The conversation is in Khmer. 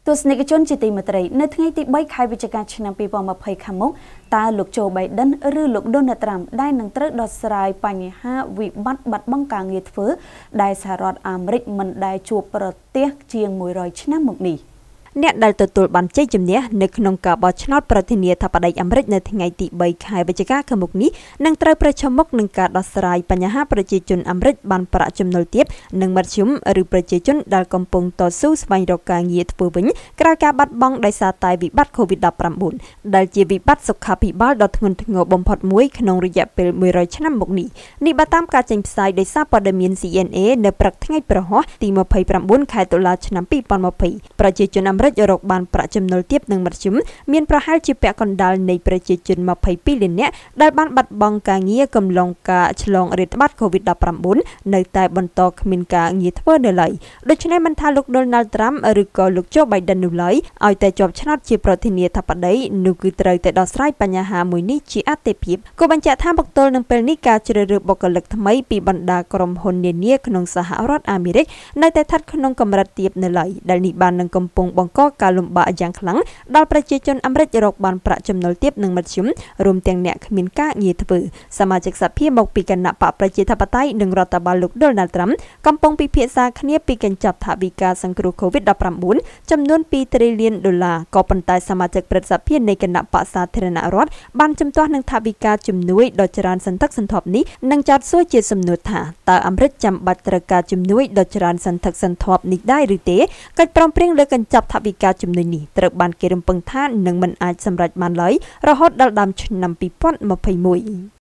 ទស្សនិកជនជាទីមេត្រីនៅថ្ងៃទី3ខែវិច្ឆិកាឆ្នាំ2020ខាងមុខតើលោកโจ Biden ឬលោក Donald Trump ដែលនឹងត្រូវដោះស្រាយបញ្ហាវិបត្តិបាត់បង់ការងារធ្វើដែលសហរដ្ឋអាមេរិកមិនដែលជួបប្រទះជាង100ឆ្នាំមកនេះអ្នកដែលទទួលបានជ័យជំនះនៅក្នុងការបោះឆ្នោតប្រធានាធិបតីអាមេរិកនៅថ្ងៃទី3ខែវិច្ឆិកាខាងមុខនេះនឹងត្រូវប្រឈមមុខនឹងការដោះស្រាយបញ្ហាប្រជាជនអាមេរិកបានប្រាក់ចំណូលទាបនិងមធ្យមឬប្រជាជនដែលកំពុងតស៊ូស្វែងរកការងារធ្វើវិញក្រោយការបាត់បង់ដោយសារតែវិបត្តិ COVID-19 ដែលជាវិបត្តិសុខាភិបាលដ៏ធ្ងន់ធ្ងរបំផុតមួយក្នុងរយៈពេល100ឆ្នាំមកនេះបើតាមការចេញផ្សាយដោយសារព័ត៌មាន CNA នៅព្រឹកថ្ងៃប្រហោះទី29ខែតុលាឆ្នាំ2020ប្រជាជនអាមេរិករកបានប្រាក់ចំណូលទាបនិងមធ្យមមានប្រហែលជាពាក់កណ្ដាលនៃប្រជាជន22លាននាក់ដែលបានបាត់បង់ការងារកំឡុងការឆ្លងរាតត្បាត COVID-19 នៅតែបន្តគ្មានការងារធ្វើនៅឡើយដូច្នេះមិនថាលោក Donald Trump ឬក៏លោក Joe Biden នោះឡើយឲ្យតែជាប់ឆ្នោតជាប្រធានាធិបតីនោះគឺត្រូវតែដោះស្រាយបញ្ហាមួយនេះជាអាទិភាពគូបញ្ជាក់ថាមកទល់នឹងពេលនេះការជ្រើសរើសបុគ្គលិកថ្មីពីបណ្ដាក្រុមហ៊ុននានាក្នុងសហរដ្ឋអាមេរិកនៅតែស្ថិតក្នុងកម្រិតទាបនៅឡើយដែលនេះបាននឹងកំពុងបង្កការលំបាកយ៉ាងខ្លាំងដល់ប្រជាជនអាមេរិករកបានប្រាក់ចំណូលទាបនិងមធ្យមរួមទាំងអ្នកគ្មានការងារធ្វើសមាជិកសភាមកពីគណៈបកប្រជាធិបតេយ្យនិងរដ្ឋបាលលោក Donald Trump កំពុងពិភាក្សាគ្នាពីកញ្ចប់ថវិកាសង្គ្រោះ COVID-19 ចំនួន$2 ទ្រីលានក៏ប៉ុន្តែសមាជិកព្រឹទ្ធសភានៃគណៈបកសាធារណរដ្ឋបានជំទាស់នឹងថវិកាជំនួយដ៏ច្រើនសន្ធឹកសន្ធាប់នេះនិងចោទសួរជាសំណួរថាតើអាមេរិកចាំបាច់ត្រូវការជំនួយដ៏ច្រើនសន្ធឹកសន្ធាប់នេះដែរឬទេកិច្ចព្រមព្រៀងលើកញ្ចប់ថវិកាជំនួយនេះត្រូវបានគេរំពឹងថានឹងមិនអាចសម្រេចបានឡើយរហូតដល់ដើមឆ្នាំ2021